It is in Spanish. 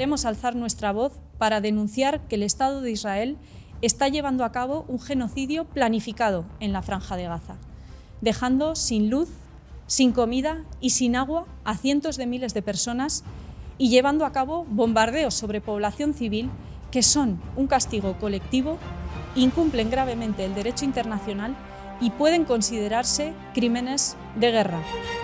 Queremos alzar nuestra voz para denunciar que el Estado de Israel está llevando a cabo un genocidio planificado en la Franja de Gaza, dejando sin luz, sin comida y sin agua a cientos de miles de personas y llevando a cabo bombardeos sobre población civil que son un castigo colectivo, incumplen gravemente el derecho internacional y pueden considerarse crímenes de guerra.